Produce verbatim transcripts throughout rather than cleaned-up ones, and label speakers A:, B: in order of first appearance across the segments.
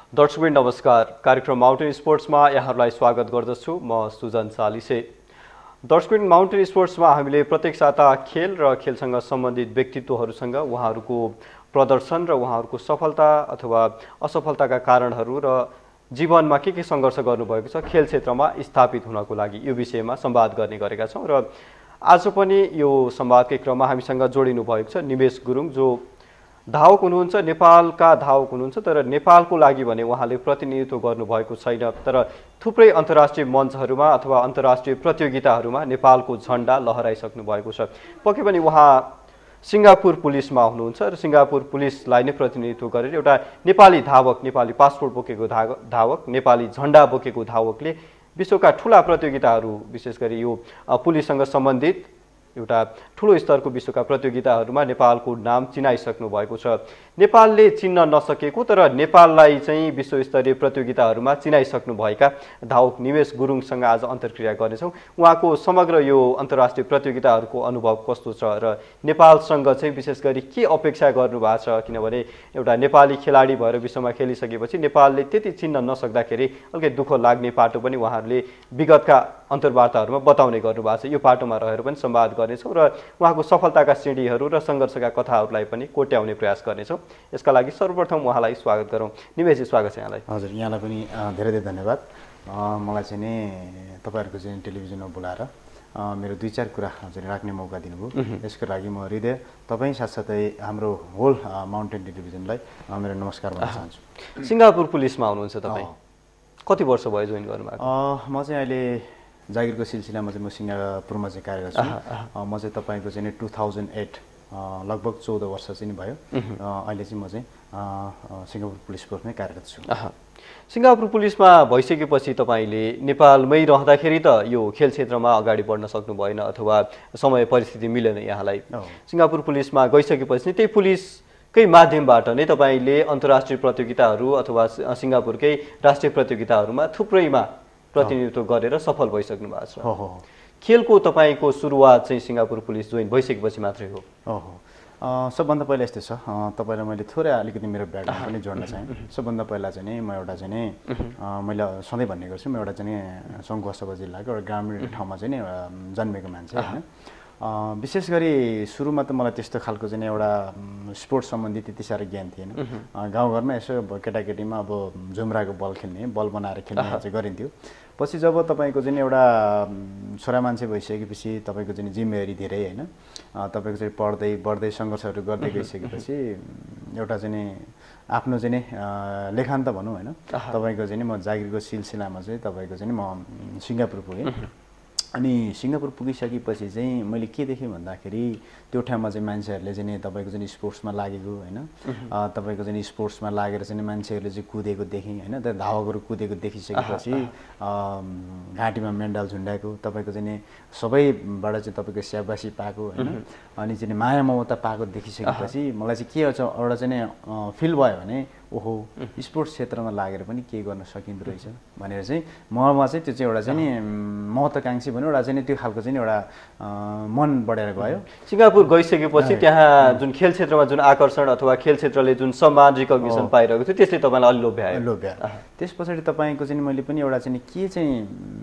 A: दर्शकवृन्द नमस्कार। कार्यक्रम माउन्टेन स्पोर्ट्समा यहाँहरूलाई स्वागत गर्दछु। म सुजन चालिसे। दर्शकवृन्द माउन्टेन स्पोर्ट्समा हामीले प्रत्येक साता खेल र खेलसँग सम्बन्धित व्यक्तित्वहरूसँग उहाँहरूको प्रदर्शन र उहाँहरूको सफलता अथवा असफलताका कारणहरू र जीवनमा के के सङ्घर्ष गर्नुभएको छ खेल क्षेत्रमा स्थापित हुनको लागि यो विषयमा संवाद गर्ने गरेका छौँ। र आज पनि यो संवादकै क्रममा हामीसँग जोडिनु भएको छ निमेश गुरुङ, जो धावक हुनुहुन्छ, नेपालका धावक हुनुहुन्छ। तर नेपालको लागि भने उहाँले प्रतिनिधित्व गर्नुभएको छैन, तर थुप्रै अन्तर्राष्ट्रिय मञ्चहरूमा अथवा अन्तर्राष्ट्रिय प्रतियोगिताहरूमा नेपालको झन्डा लहराइसक्नु भएको छ। पक्कै पनि उहाँ सिङ्गापुर पुलिसमा हुनुहुन्छ र सिङ्गापुर पुलिसलाई नै प्रतिनिधित्व गरेर एउटा नेपाली धावक, नेपाली पासपोर्ट बोकेको धावक, नेपाली झन्डा बोकेको धावकले विश्वका ठुला प्रतियोगिताहरू, विशेष गरी यो पुलिससँग सम्बन्धित एउटा ठुलो स्तरको विश्वका प्रतियोगिताहरूमा नेपालको नाम चिनाइसक्नु भएको छ। नेपालले चिन्न नसकेको तर नेपाललाई चाहिँ विश्वस्तरीय प्रतियोगिताहरूमा चिनाइसक्नु भएका धावक निमेश गुरुङसँग आज अन्तर्क्रिया गर्नेछौँ। उहाँको समग्र यो अन्तर्राष्ट्रिय प्रतियोगिताहरूको अनुभव कस्तो छ र नेपालसँग चाहिँ विशेष गरी के अपेक्षा गर्नुभएको छ, किनभने एउटा नेपाली खेलाडी भएर विश्वमा खेलिसकेपछि नेपालले त्यति चिन्न नसक्दाखेरि अलिकति दुःख लाग्ने पाटो पनि उहाँहरूले विगतका अन्तर्वार्ताहरूमा बताउने गर्नुभएको छ। यो पाटोमा रहेर पनि संवाद गर्नेछौँ र उहाँको सफलताका सिँढीहरू र सङ्घर्षका कथाहरूलाई पनि कोट्याउने प्रयास गर्नेछौँ। यसका लागि सर्वप्रथम उहाँलाई स्वागत गरौँ। निमेशजी, स्वागत छ यहाँलाई।
B: हजुर, यहाँलाई पनि धेरै धेरै धन्यवाद। मलाई चाहिँ नि तपाईँहरूको चाहिँ टेलिभिजनमा बोलाएर मेरो दुई चार कुरा चाहिँ राख्ने मौका दिनुभयो, यसको लागि म हृदय तपाईँ साथसाथै हाम्रो होल माउन्टेन टेलिभिजनलाई मेरो नमस्कार भन्न चाहन्छु।
A: सिङ्गापुर पुलिसमा हुनुहुन्छ तपाईँ, कति वर्ष भयो जोइन गर्नुभएको?
B: म चाहिँ अहिले जागिरको सिलसिलामा चाहिँ म सिङ्गापुरमा चाहिँ कार्यरत छु। म चाहिँ तपाईँको चाहिँ टु थाउजन्ड एट लगभग चौध वर्ष चाहिँ भयो। अहिले चाहिँ म चाहिँ सिङ्गापुर पुलिस फोर्समै कार्यरत छु।
A: सिङ्गापुर पुलिसमा भइसकेपछि तपाईँले नेपालमै रहँदाखेरि त यो खेल क्षेत्रमा अगाडि बढ्न सक्नु भएन अथवा समय परिस्थिति मिलेन यहाँलाई। सिङ्गापुर पुलिसमा गइसकेपछि त्यही पुलिसकै माध्यमबाट नै तपाईँले अन्तर्राष्ट्रिय प्रतियोगिताहरू अथवा सिङ्गापुरकै राष्ट्रिय प्रतियोगिताहरूमा थुप्रैमा प्रतिनिधित्व गरेर सफल भइसक्नु भएको छ।
B: हो हो।
A: खेलको तपाईँको सुरुवात चाहिँ सिङ्गापुर पुलिस जोइन भइसकेपछि मात्रै हो?
B: ओहो, सबभन्दा पहिला यस्तो छ, तपाईँलाई मैले थोरै अलिकति मेरो ब्याकग्राउन्ड पनि जोड्न चाहेँ। सबभन्दा पहिला चाहिँ नि म एउटा चाहिँ नि मैले सधैँ भन्ने गर्छु, म एउटा चाहिँ नि सङ्खुवासभा जिल्लाको एउटा ग्रामीण ठाउँमा चाहिँ नि जन्मेको मान्छे होइन। विशेष गरी सुरुमा त मलाई त्यस्तो खालको चाहिँ एउटा स्पोर्ट्स सम्बन्धी त्यति साह्रो ज्ञान थिएन। गाउँघरमा यसो केटाकेटीमा अब झुम्राको बल खेल्ने, बल बनाएर खेल्ने चाहिँ गरिन्थ्यो। पछि जब तपाईँको चाहिँ एउटा छोरा मान्छे भइसकेपछि तपाईँको चाहिँ जिम्मेवारी धेरै होइन, तपाईँको चाहिँ पढ्दै बढ्दै सङ्घर्षहरू गर्दै गइसकेपछि एउटा चाहिँ आफ्नो चाहिँ लेखान्त भनौँ होइन, तपाईँको चाहिँ म जागिरको सिलसिलामा चाहिँ तपाईँको चाहिँ म सिङ्गापुर पुगेँ। अनि सिङ्गापुर पुगिसकेपछि चाहिँ मैले के देखेँ भन्दाखेरि त्यो ठाउँमा चाहिँ मान्छेहरूले चाहिँ तपाईँको चाहिँ स्पोर्ट्समा लागेको होइन, तपाईँको चाहिँ स्पोर्ट्समा लागेर चाहिँ मान्छेहरूले चाहिँ कुदेको देखेँ होइन। त्यो धावकहरू कुदेको देखिसकेपछि घाँटीमा मेडल झुन्डाएको, तपाईँको चाहिँ सबैबाट चाहिँ तपाईँको स्याबासी पाएको होइन, अनि चाहिँ माया ममता पाएको देखिसकेपछि मलाई चाहिँ के एउटा चाहिँ फिल भयो भने ओहो, स्पोर्ट्स क्षेत्रमा लागेर पनि के गर्न सकिँदो रहेछ भनेर चाहिँ ममा चाहिँ त्यो चाहिँ एउटा चाहिँ नि महत्त्वाकाङ्क्षी भन्यो, एउटा चाहिँ त्यो खालको चाहिँ एउटा मन बढेर गयो।
A: सिङ्गापुर गइसकेपछि त्यहाँ जुन खेल क्षेत्रमा जुन आकर्षण अथवा खेल क्षेत्रले जुन सम्मान रिकग्निसन पाइरहेको थियो त्यसले तपाईँलाई अलि लोभ्यायो?
B: लोभ्या। त्यस पछाडि तपाईँको चाहिँ मैले पनि एउटा चाहिँ के चाहिँ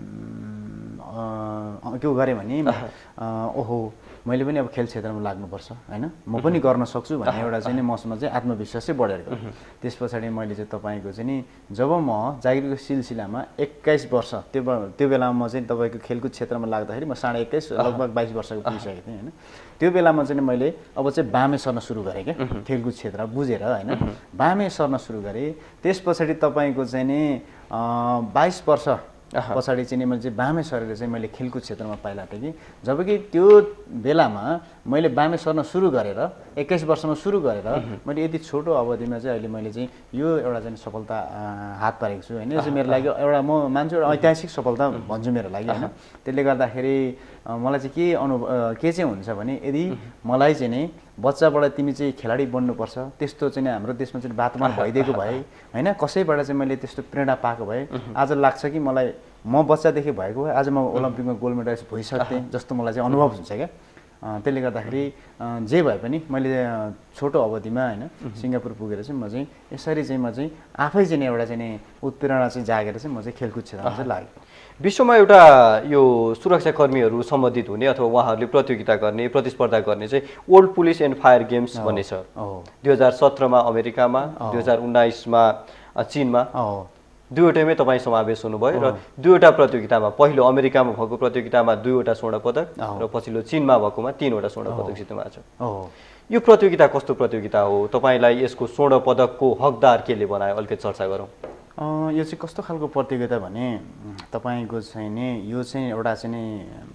B: के गरेँ भने ओहो, मैले पनि अब खेल क्षेत्रमा लाग्नुपर्छ होइन, म पनि गर्न सक्छु भन्ने एउटा चाहिँ मसँग चाहिँ आत्मविश्वास चाहिँ बढेर गयो। त्यस पछाडि मैले चाहिँ तपाईँको चाहिँ नि जब म जागिरको सिलसिलामा एक्काइस वर्ष त्यो त्यो बेलामा म चाहिँ तपाईँको खेलकुद क्षेत्रमा लाग्दाखेरि म साढे एक्काइस लगभग बाइस वर्षको पुगिसकेको थिएँ होइन। त्यो बेलामा चाहिँ मैले अब चाहिँ बामे सर्न सुरु गरेँ क्या, खेलकुद क्षेत्र बुझेर होइन, बामे सर्न सुरु गरेँ। त्यस पछाडि तपाईँको चाहिँ नि बाइस वर्ष पछाडि चाहिँ मैले चाहिँ बामे सरेर चाहिँ मैले खेलकुद क्षेत्रमा पाइला थिएँ कि जबकि त्यो बेलामा मैले बामे सर्न सुरु गरेर एक्काइस वर्षमा सुरु गरेर मैले यति छोटो अवधिमा चाहिँ अहिले मैले चाहिँ यो एउटा चाहिँ सफलता हात पारेको छु होइन। यो चाहिँ मेरो लागि एउटा म मान्छु एउटा ऐतिहासिक सफलता भन्छु मेरो लागि होइन। त्यसले गर्दाखेरि मलाई चाहिँ के अनुभव के चाहिँ हुन्छ भने यदि मलाई चाहिँ नि बच्चाबाट तिमी चाहिँ खेलाडी बन्नुपर्छ त्यस्तो चाहिँ हाम्रो देशमा चाहिँ वातावरण भइदिएको भए होइन, कसैबाट चाहिँ मैले त्यस्तो प्रेरणा पाएको भए आज लाग्छ कि मलाई म बच्चादेखि भएको भए आज म ओलम्पिकमा गोल्ड मेडलिस्ट भइसक्थेँ जस्तो मलाई चाहिँ अनुभव हुन्छ क्या। त्यसले गर्दाखेरि जे भए पनि मैले छोटो अवधिमा होइन सिङ्गापुर पुगेर चाहिँ म चाहिँ यसरी चाहिँ म चाहिँ आफै चाहिँ एउटा चाहिँ उत्प्रेरणा चाहिँ जागेर चाहिँ म चाहिँ खेलकुद क्षेत्रमा चाहिँ लागेँ।
A: विश्वमा एउटा यो सुरक्षाकर्मीहरू सम्बन्धित हुने अथवा उहाँहरूले प्रतियोगिता गर्ने प्रतिस्पर्धा गर्ने चाहिँ world police and fire games भन्ने छ। दुई हजार सत्रमा अमेरिकामा, दुई हजार उन्नाइसमा चीनमा, दुईवटैमै तपाईँ समावेश हुनुभयो र दुईवटा प्रतियोगितामा पहिलो अमेरिकामा भएको प्रतियोगितामा दुईवटा स्वर्ण पदक र पछिल्लो चीनमा भएकोमा तीनवटा स्वर्ण पदक जित्नु भएको छ। यो प्रतियोगिता कस्तो प्रतियोगिता हो? तपाईँलाई यसको स्वर्ण पदकको हकदार केले बनायो? अलिकति चर्चा गरौँ।
B: यो चाहिँ कस्तो खालको प्रतियोगिता भने तपाईँको चाहिँ नि यो चाहिँ एउटा चाहिँ नि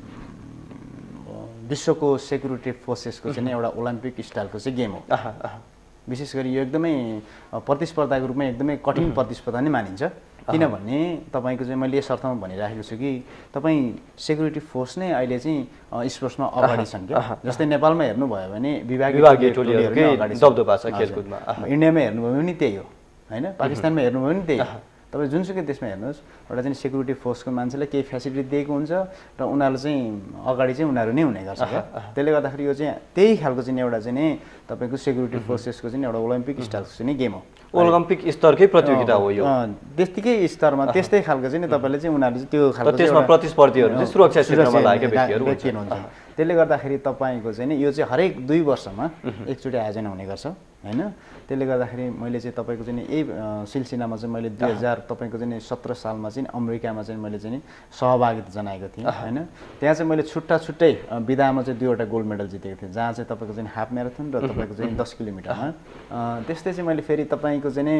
B: विश्वको सेक्युरिटी फोर्सेसको चाहिँ एउटा ओलम्पिक स्टाइलको चाहिँ गेम हो। विशेष गरी यो एकदमै प्रतिस्पर्धाको रूपमा एकदमै कठिन प्रतिस्पर्धा नै मानिन्छ। किनभने तपाईँको चाहिँ मैले यस अर्थमा भनिराखेको छु कि तपाईँ सेक्युरिटी फोर्स नै अहिले चाहिँ स्पोर्ट्समा अगाडि छन् क्या। जस्तै नेपालमा हेर्नुभयो भने विभागीय टोलीहरूकै अगाडि
A: दबदबा छ खेलकुदमा।
B: इन्डियामा हेर्नुभयो भने त्यही हो होइन, पाकिस्तानमा हेर्नुभयो भने त्यही हो। तपाईँ जुनसुकै देशमा हेर्नुहोस् एउटा चाहिँ सेक्युरिटी फोर्सको मान्छेलाई केही फेसिलिटी दिएको हुन्छ र उनीहरूले चाहिँ अगाडि चाहिँ उनीहरू नै हुने गर्छ क्या। त्यसले गर्दाखेरि यो चाहिँ त्यही खालको चाहिँ एउटा चाहिँ नि तपाईँको सेक्युरिटी फोर्सेसको चाहिँ एउटा ओलम्पिक स्टाइलको चाहिँ गेम हो।
A: ओलम्पिक स्तरकै प्रतियोगिता हो यो।
B: त्यतिकै स्तरमा त्यस्तै खालको चाहिँ नि तपाईँले चाहिँ उनीहरूले चाहिँ त्यो खालको
A: त्यसमा प्रतिस्पर्धीहरू चाहिँ सुरक्षा क्षेत्रमा लागेका व्यक्तिहरू
B: हुन्छ। त्यसले गर्दाखेरि तपाईँको चाहिँ नि यो चाहिँ हरेक दुई वर्षमा एकचोटि आयोजना हुने गर्छ होइन। त्यसले गर्दाखेरि मैले चाहिँ तपाईँको चाहिँ यही सिलसिलामा चाहिँ मैले दुई हजार तपाईँको चाहिँ सत्र सालमा चाहिँ अमेरिकामा चाहिँ मैले चाहिँ सहभागिता जनाएको थिएँ होइन। त्यहाँ चाहिँ मैले छुट्टा छुट्टै विधामा चाहिँ दुईवटा गोल्ड मेडल जितेको थिएँ, जहाँ चाहिँ तपाईँको चाहिँ हाफ म्याराथन र तपाईँको चाहिँ दस किलोमिटरमा। त्यस्तै चाहिँ मैले फेरि तपाईँको चाहिँ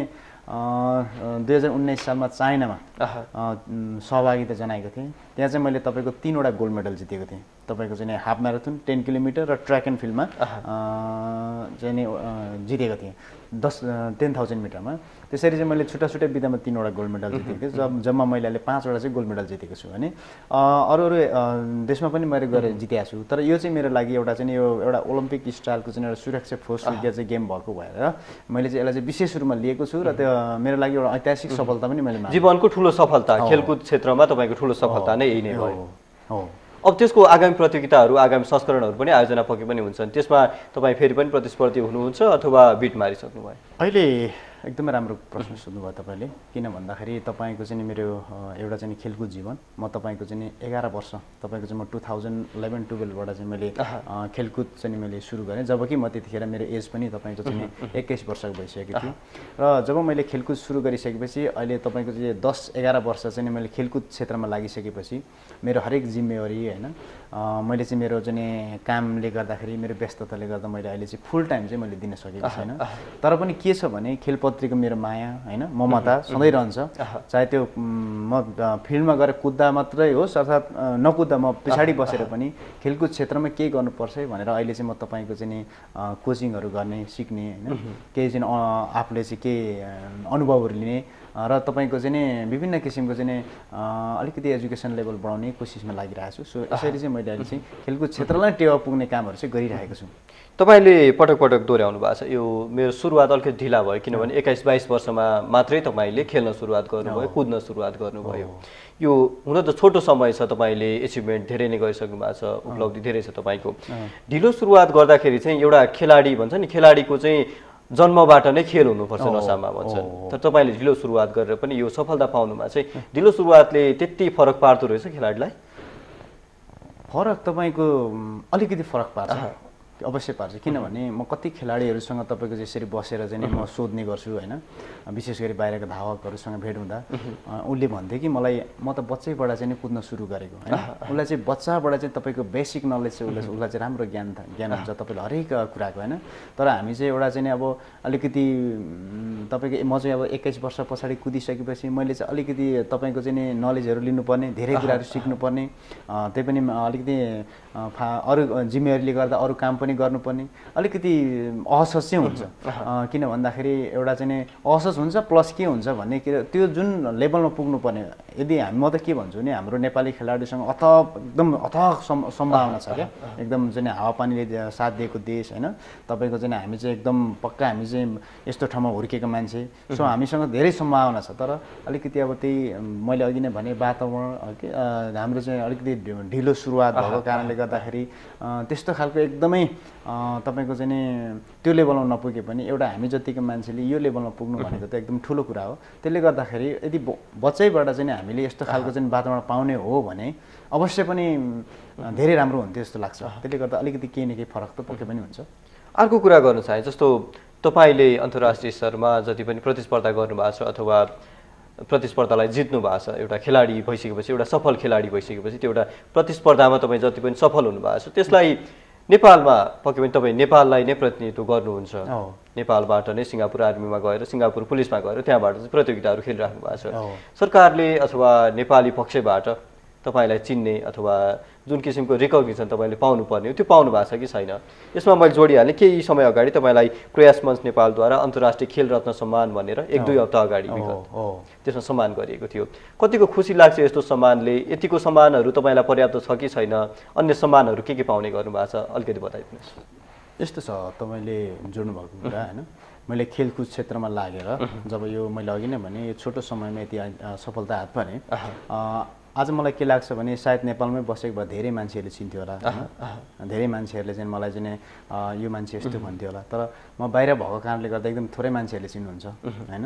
B: दुई हजार उन्नाइस सालमा चाइनामा सहभागिता जनाएको थिएँ। त्यहाँ चाहिँ मैले तपाईँको तिनवटा गोल्ड मेडल जितेको थिएँ। तपाईँको चाहिँ हाफ म्याराथन, टेन किलोमिटर र ट्र्याक एन्ड फिल्डमा चाहिँ नि जितेको थिएँ दस टेन थाउजन्ड मिटरमा। त्यसरी चाहिँ मैले छुट्टा छुट्टै विधामा तिनवटा गोल्ड मेडल जितेको थिएँ। जब जम्मा मैले अहिले पाँचवटा चाहिँ गोल्ड मेडल जितेको छु भने अरू अरू देशमा पनि मैले गएर जितेको छु। तर यो चाहिँ मेरो लागि एउटा चाहिँ यो एउटा ओलम्पिक स्टाइलको चाहिँ एउटा सुरक्षा फोर्स चाहिँ गेम भएको भएर मैले चाहिँ यसलाई चाहिँ विशेष रूपमा लिएको छु र त्यो मेरो लागि एउटा ऐतिहासिक सफलता पनि मैले माने।
A: जीवनको ठुलो सफलता, खेलकुद क्षेत्रमा तपाईँको ठुलो सफलता नै यही नै भयो।
B: हो।
A: अब त्यसको आगामी प्रतियोगिताहरू, आगामी संस्करणहरू पनि आयोजना पक्कै पनि हुन्छन्। त्यसमा तपाईँ फेरि पनि प्रतिस्पर्धी हुनुहुन्छ अथवा बिट मारिसक्नु भयो?
B: अहिले एकदमै राम्रो प्रश्न सोध्नुभयो तपाईँले। किन भन्दाखेरि तपाईँको चाहिँ मेरो एउटा चाहिँ खेलकुद जीवन म तपाईँको चाहिँ एघार वर्ष तपाईँको चाहिँ म टु थाउजन्ड इलेभेन टुवेल्भबाट चाहिँ मैले खेलकुद चाहिँ मैले सुरु गरेँ। जबकि म त्यतिखेर मेरो एज पनि तपाईँको चाहिँ एक्काइस वर्षको भइसकेको थियो। र जब मैले खेलकुद सुरु गरिसकेपछि अहिले तपाईँको चाहिँ दस एघार वर्ष चाहिँ मैले खेलकुद क्षेत्रमा लागिसकेपछि मेरो हरेक जिम्मेवारी होइन मैले चाहिँ मेरो चाहिँ कामले गर्दाखेरि मेरो व्यस्तताले गर्दा मैले अहिले चाहिँ फुल टाइम चाहिँ मैले दिन सकेको छैन। तर पनि के छ भने खेलप्रतिको मेरो माया होइन ममता सधैँ रहन्छ। चाहे त्यो म फिल्डमा गएर कुद्दा मात्रै होस् अर्थात् नकुद्दा म पछाडि बसेर पनि खेलकुद क्षेत्रमा केही गर्नुपर्छ है भनेर अहिले चाहिँ म तपाईँको चाहिँ कोचिङहरू गर्ने सिक्ने होइन केही चाहिँ आफूले चाहिँ केही अनुभवहरू लिने र तपाईँको चाहिँ विभिन्न किसिमको चाहिँ अलिकति एजुकेसन लेभल बढाउने कोसिसमा लागिरहेको छु। सो यसरी चाहिँ मैले अहिले चाहिँ खेलकुद क्षेत्रलाई टेवा पुग्ने कामहरू चाहिँ गरिरहेको छु।
A: तपाईँले पटक पटक दोहोऱ्याउनु भएको छ यो मेरो सुरुवात अलिकति ढिला भयो किनभने एक्काइस बाइस वर्षमा मात्रै तपाईँले खेल्न सुरुवात गर्नुभयो, कुद्न सुरुवात गर्नुभयो। यो हुन त छोटो समय छ, तपाईँले एचिभमेन्ट धेरै नै गरिसक्नु भएको छ, उपलब्धि धेरै छ तपाईँको। ढिलो सुरुवात गर्दाखेरि चाहिँ एउटा खेलाडी भन्छ नि खेलाडीको चाहिँ जन्मबाट नै खेल हुनुपर्छ नसामा भन्छ। तर तपाईँले ढिलो सुरुवात गरेर पनि यो सफलता पाउनुमा चाहिँ ढिलो सुरुवातले त्यति फरक पार्दो रहेछ खेलाडीलाई?
B: फरक तपाईँको अलिकति फरक पार्छ, अवश्य पार्छ। किनभने म कति खेलाडीहरूसँग तपाईँको यसरी बसेर चाहिँ म सोध्ने गर्छु होइन, विशेष गरी बाहिरका धावकहरूसँग भेट हुँदा उसले भन्थे कि मलाई म त बच्चैबाट चाहिँ कुद्न सुरु गरेको होइन। उसलाई चाहिँ बच्चाबाट चाहिँ तपाईँको बेसिक नलेज चाहिँ उसलाई उसलाई चाहिँ राम्रो ज्ञान ज्ञान हुन्छ तपाईँले हरेक कुराको होइन। तर हामी चाहिँ एउटा चाहिँ अब अलिकति तपाईँको म चाहिँ अब एक्काइस वर्ष पछाडि कुदिसकेपछि मैले चाहिँ अलिकति तपाईँको चाहिँ नलेजहरू लिनुपर्ने, धेरै कुराहरू सिक्नुपर्ने, त्यही पनि अलिकति अरू जिम्मेवारीले गर्दा अरू काम पनि पनि गर्नुपर्ने अलिकति असहज चाहिँ हुन्छ। किन भन्दाखेरि एउटा चाहिँ असहज हुन्छ प्लस के हुन्छ भन्ने त्यो जुन लेभलमा पुग्नुपर्ने, यदि हामी म त के भन्छु भने हाम्रो नेपाली खेलाडीसँग अथक एकदम अथक सम्भावना छ क्या, एकदम चाहिँ हावापानीले साथ दिएको देश होइन। तपाईँको चाहिँ हामी चाहिँ एकदम पक्का हामी चाहिँ यस्तो ठाउँमा हुर्केको मान्छे, सो हामीसँग धेरै सम्भावना छ। तर अलिकति अब त्यही मैले अघि नै भने वातावरण के हाम्रो चाहिँ अलिकति ढिलो सुरुवात भएको कारणले गर्दाखेरि त्यस्तो खालको एकदमै तपाईँको चाहिँ त्यो लेभलमा नपुगे पनि एउटा हामी जतिको मान्छेले यो लेभलमा पुग्नु भनेको त एकदम ठुलो कुरा हो। त्यसले गर्दाखेरि यदि बच्चैबाट चाहिँ हामीले यस्तो खालको चाहिँ वातावरण पाउने हो भने अवश्य पनि धेरै राम्रो हुन्थ्यो जस्तो लाग्छ। त्यसले गर्दा अलिकति केही न केही फरक त पक्कै पनि हुन्छ।
A: अर्को कुरा गर्न चाहे जस्तो तपाईँले अन्तर्राष्ट्रिय स्तरमा जति पनि प्रतिस्पर्धा गर्नुभएको छ अथवा प्रतिस्पर्धालाई जित्नु भएको छ, एउटा खेलाडी भइसकेपछि एउटा सफल खेलाडी भइसकेपछि त्यो एउटा प्रतिस्पर्धामा तपाईँ जति पनि सफल हुनुभएको छ त्यसलाई नेपालमा पक्कै पनि तपाईँ नेपाललाई नै प्रतिनिधित्व गर्नुहुन्छ। नेपालबाट नै सिङ्गापुर आर्मीमा गएर सिङ्गापुर पुलिसमा गएर त्यहाँबाट चाहिँ प्रतियोगिताहरू खेलिराख्नु भएको छ। सरकारले अथवा नेपाली पक्षबाट तपाईँलाई चिन्ने अथवा जुन किसिमको रिकग्निसन तपाईँले पाउनुपर्ने हो त्यो पाउनु भएको छ कि छैन? यसमा मैले जोडिहालेँ, केही समय अगाडि तपाईँलाई प्रयास मञ्च नेपालद्वारा अन्तर्राष्ट्रिय खेल रत्न सम्मान भनेर एक दुई हप्ता अगाडि त्यसमा सम्मान गरिएको थियो। कतिको खुसी लाग्छ यस्तो सम्मानले? यतिको सम्मानहरू तपाईँलाई पर्याप्त छ कि छैन? अन्य सम्मानहरू के के पाउने गर्नुभएको छ अलिकति बताइदिनुहोस्।
B: यस्तो छ, तपाईँले जोड्नु भएको कुरा होइन। मैले खेलकुद क्षेत्रमा लागेर जब यो मैले अघि नै भने यो छोटो समयमा यति सफलता हात पारेँ, आज मलाई के लाग्छ भने सायद नेपालमै बसेको भए धेरै मान्छेहरूले चिन्थ्यो होला होइन। धेरै मान्छेहरूले चाहिँ मलाई चाहिँ यो मान्छे यस्तो भन्थ्यो होला, तर म बाहिर भएको कारणले गर्दा एकदम थोरै मान्छेहरूले चिन्नुहुन्छ होइन।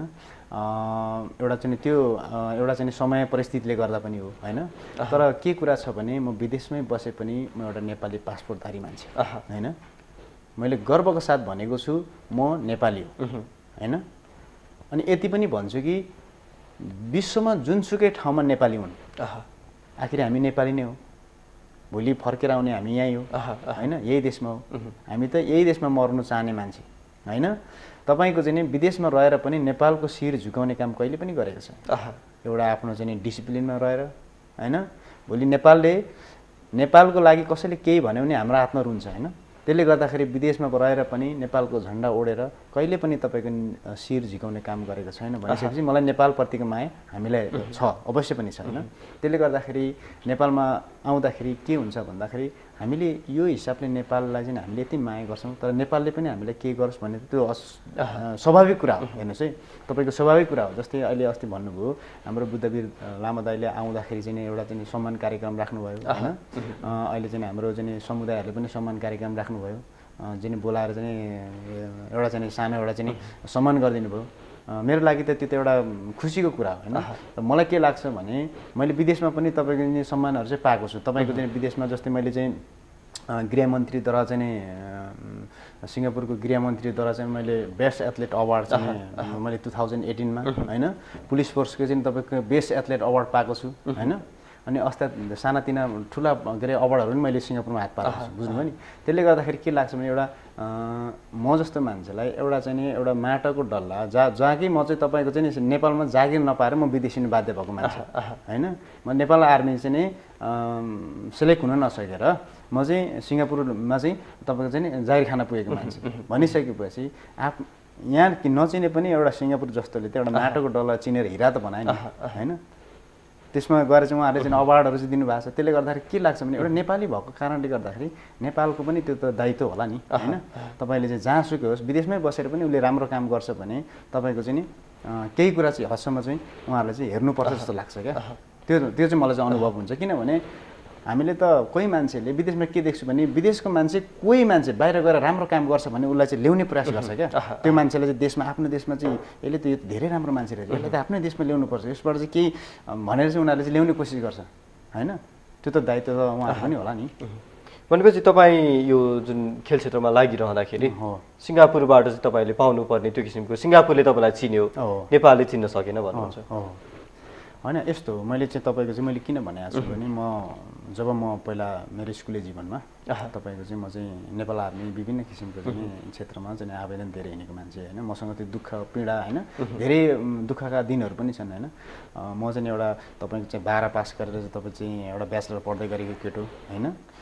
B: एउटा चाहिँ त्यो एउटा चाहिँ समय परिस्थितिले गर्दा पनि हो होइन। तर के कुरा छ भने म विदेशमै बसे पनि म एउटा नेपाली पासपोर्टधारी मान्छे होइन। मैले गर्वको साथ भनेको छु म नेपाली हो होइन। अनि यति पनि भन्छु कि विश्वमा जुनसुकै ठाउँमा नेपाली हुन्, आखिर हामी नेपाली नै हो। भोलि फर्केर आउने हामी यहीँ हो होइन, यही देशमा हो। हामी त यही देशमा मर्नु चाहने मान्छे होइन। तपाईँको चाहिँ विदेशमा रहेर पनि नेपालको शिर झुकाउने काम कहिले पनि गरेको छ। एउटा आफ्नो चाहिँ डिसिप्लिनमा रहेर होइन। भोलि नेपालले नेपालको लागि कसैले केही भन्यो भने हाम्रो हातमा रुन्छ होइन। त्यसले गर्दाखेरि विदेशमा रहेर पनि नेपालको झन्डा ओढेर कहिले पनि तपाईँको शिर झिकाउने काम गरेको छैन भनेपछि मलाई नेपालप्रतिको माया हामीलाई छ, अवश्य पनि छ होइन। त्यसले गर्दाखेरि नेपालमा आउँदाखेरि के हुन्छ भन्दाखेरि हामीले यो हिसाबले नेपाललाई चाहिँ हामीले यति माया गर्छौँ, तर नेपालले पनि हामीलाई के गरोस् भन्ने त्यो स्वाभाविक कुरा हो। हेर्नुहोस् है, तपाईँको स्वाभाविक कुरा हो। जस्तै अहिले अस्ति भन्नुभयो हाम्रो बुद्धवीर लामा दाइले आउँदाखेरि चाहिँ एउटा चाहिँ सम्मान कार्यक्रम राख्नुभयो होइन। अहिले चाहिँ हाम्रो चाहिँ समुदायहरूले पनि सम्मान कार्यक्रम राख्नुभयो, जुन बोलाएर चाहिँ एउटा चाहिँ सानो एउटा चाहिँ सम्मान गरिदिनु भयो। मेरो लागि त त्यो त एउटा खुसीको कुरा हो होइन। मलाई के लाग्छ भने मैले विदेशमा पनि तपाईँको सम्मानहरू चाहिँ पाएको छु। तपाईँको चाहिँ विदेशमा जस्तै मैले चाहिँ गृहमन्त्रीद्वारा चाहिँ सिङ्गापुरको गृहमन्त्रीद्वारा चाहिँ मैले बेस्ट एथलेट अवार्ड चाहिँ मैले टु थाउजन्ड एटिनमा होइन। पुलिस फोर्सको चाहिँ तपाईँको बेस्ट एथलेट अवार्ड पाएको छु होइन। अनि अस्ति सानातिना ठुला के अरे अवार्डहरू पनि मैले सिङ्गापुरमा हात पाएको छु, बुझ्नुभयो नि। त्यसले गर्दाखेरि के लाग्छ भने एउटा म जस्तो मान्छेलाई एउटा चाहिँ नि एउटा माटोको डल्ला जहाँ जहाँ कि म चाहिँ तपाईँको चाहिँ नेपालमा जागिर नपाएर म विदेशी बाध्य भएको मान्छे होइन। म नेपाल आर्मी चाहिँ नि सेलेक्ट हुन नसकेर म चाहिँ सिङ्गापुरमा चाहिँ तपाईँको चाहिँ जागिर खान पुगेको मान्छे भनिसकेपछि आफ यहाँ कि नचिने पनि एउटा सिङ्गापुर जस्तोले त्यो एउटा माटोको डल्ला चिनेर हिरा त बनायो नि होइन। त्यसमा गएर चाहिँ उहाँहरूले चाहिँ अवार्डहरू चाहिँ दिनुभएको छ। त्यसले गर्दाखेरि के लाग्छ भने एउटा नेपाली भएको कारणले गर्दाखेरि नेपालको पनि त्यो त दायित्व होला नि होइन। तपाईँले चाहिँ जहाँसुकै होस् विदेशमै बसेर पनि उसले राम्रो काम गर्छ भने तपाईँको चाहिँ नि केही कुरा चाहिँ हदसम्म चाहिँ उहाँहरूले चाहिँ हेर्नुपर्छ जस्तो लाग्छ क्या। त्यो त्यो चाहिँ मलाई चाहिँ अनुभव हुन्छ। किनभने हामीले त कोही मान्छेले विदेशमा के देख्छु भने विदेशको मान्छे कोही मान्छे बाहिर गएर राम्रो काम गर्छ भने उसलाई चाहिँ ल्याउने प्रयास गर्छ क्या। त्यो मान्छेलाई चाहिँ देशमा आफ्नो देशमा चाहिँ यसले त यो धेरै राम्रो मान्छे रहेछ, यसलाई त आफ्नै देशमा ल्याउनुपर्छ, यसबाट चाहिँ केही भनेर चाहिँ उनीहरूले चाहिँ ल्याउने कोसिस गर्छ होइन। त्यो त दायित्व त उहाँहरू पनि होला नि।
A: भनेपछि तपाईँ यो जुन खेल क्षेत्रमा लागिरहँदाखेरि सिङ्गापुरबाट चाहिँ तपाईँले पाउनुपर्ने त्यो किसिमको सिङ्गापुरले तपाईँलाई चिन्यो, नेपालले चिन्न सकेन भन्नुहुन्छ
B: होइन। यस्तो हो, मैले चाहिँ तपाईँको चाहिँ मैले किन भनेको छु भने म जब म पहिला मेरो स्कुले जीवनमा तपाईँको चाहिँ म चाहिँ नेपाल आर्मी विभिन्न किसिमको चाहिँ क्षेत्रमा चाहिँ आवेदन दिएर हिँडेको मान्छे होइन। मसँग त्यो दुःख पीडा होइन धेरै दुःखका दिनहरू पनि छन् होइन। म चाहिँ एउटा तपाईँको चाहिँ बाह्र पास गरेर चाहिँ तपाईँ चाहिँ एउटा ब्याचलर पढ्दै गरेको केटो होइन।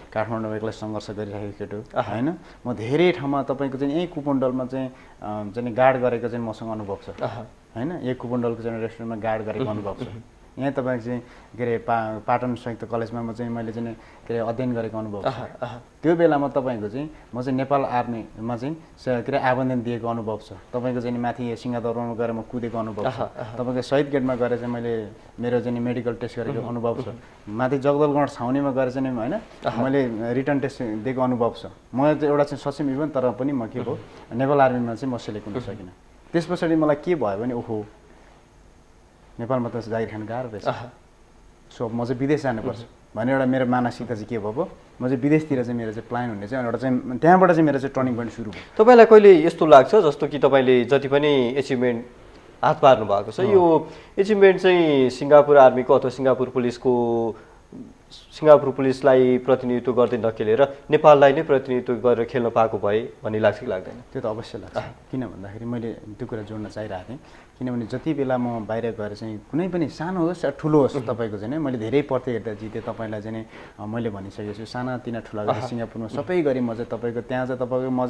B: काठमाडौँमा एक्लै सङ्घर्ष गरिरहेको केटो होइन म धेरै ठाउँमा तपाईँको चाहिँ यही कुपमण्डलमा चाहिँ चाहिँ गार्ड गरेको चाहिँ मसँग अनुभव छ होइन यही कुपमण्डलको चाहिँ रेस्टुरेन्टमा गार्ड गरेको अनुभव छ यहाँ तपाईँको चाहिँ के अरे पा पाटन संयुक्त कलेजमा म चाहिँ मैले चाहिँ के अरे अध्ययन गरेको अनुभव छ त्यो बेलामा तपाईँको चाहिँ म चाहिँ नेपाल आर्मीमा चाहिँ के अरे आवेदन दिएको अनुभव छ तपाईँको चाहिँ माथि सिंहदरबारमा गएर म कुदेको अनुभव छ तपाईँको शहीद गेटमा गएर चाहिँ मैले मेरो चाहिँ मेडिकल टेस्ट गरेको अनुभव छ माथि जगदलगढ छाउनीमा गएर चाहिँ होइन मैले रिटर्न टेस्ट दिएको अनुभव छ म चाहिँ एउटा चाहिँ सक्षम इभन तर पनि म के भयो नेपाल आर्मीमा चाहिँ म सेलेक्ट हुन सकिनँ त्यस पछाडि मलाई के भयो भने ओहो नेपालमा त जागिर खान गाह्रो रहेछ सो म चाहिँ विदेश जानुपर्छ भन्ने एउटा मेरो मानसिकता चाहिँ के भयो म चाहिँ विदेशतिर चाहिँ मेरो चाहिँ प्लान हुने चाहिँ एउटा चाहिँ त्यहाँबाट चाहिँ मेरो चाहिँ टर्निङ पोइन्ट सुरु भयो
A: तपाईँलाई कहिले यस्तो लाग्छ जस्तो कि तपाईँले जति पनि एचिभमेन्ट हात पार्नु भएको छ यो एचिभमेन्ट चाहिँ सिङ्गापुर आर्मीको अथवा सिङ्गापुर पुलिसको सिङ्गापुर पुलिसलाई प्रतिनिधित्व गर्दै नखेलेर नेपाललाई नै प्रतिनिधित्व गरेर खेल्न पाएको भए भन्ने लाग्छ कि लाग्दैन
B: त्यो त अवश्य लाग्छ किन भन्दाखेरि मैले त्यो कुरा जोड्न चाहिरहेको थिएँ किनभने जति बेला म बाहिर गएर चाहिँ कुनै पनि सानो होस् या ठुलो होस् तपाईँको चाहिँ मैले धेरै प्रतियोगिता जितेँ तपाईँलाई चाहिँ मैले भनिसकेको छु सानातिना ठुला गरी सिङ्गापुरमा सबै गरी म चाहिँ तपाईँको त्यहाँ चाहिँ तपाईँको म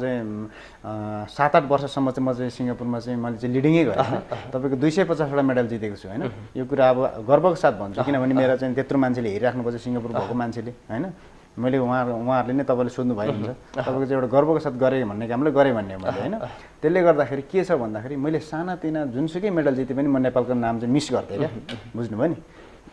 B: चाहिँ सात आठ वर्षसम्म चाहिँ म चाहिँ सिङ्गापुरमा चाहिँ मैले चाहिँ लिडिङै गरेँ तपाईँको दुई सय पचासवटा मेडल जितेको छु होइन यो कुरा अब गर्वको साथ भन्छु किनभने मेरो चाहिँ त्यत्रो मान्छेले हेरिराख्नुपर्छ सिङ्गापुर भएको मान्छेले होइन मैले उहाँ उहाँहरूले नै तपाईँले सोध्नु भएको हुन्छ तपाईँको चाहिँ एउटा गर्वको साथ गरेँ भन्ने कामले गरेँ भन्ने मैले होइन त्यसले गर्दाखेरि के छ भन्दाखेरि मैले सानातिना जुनसुकै मेडल जिते पनि म नेपालको नाम चाहिँ मिस गर्थेँ क्या बुझ्नुभयो नि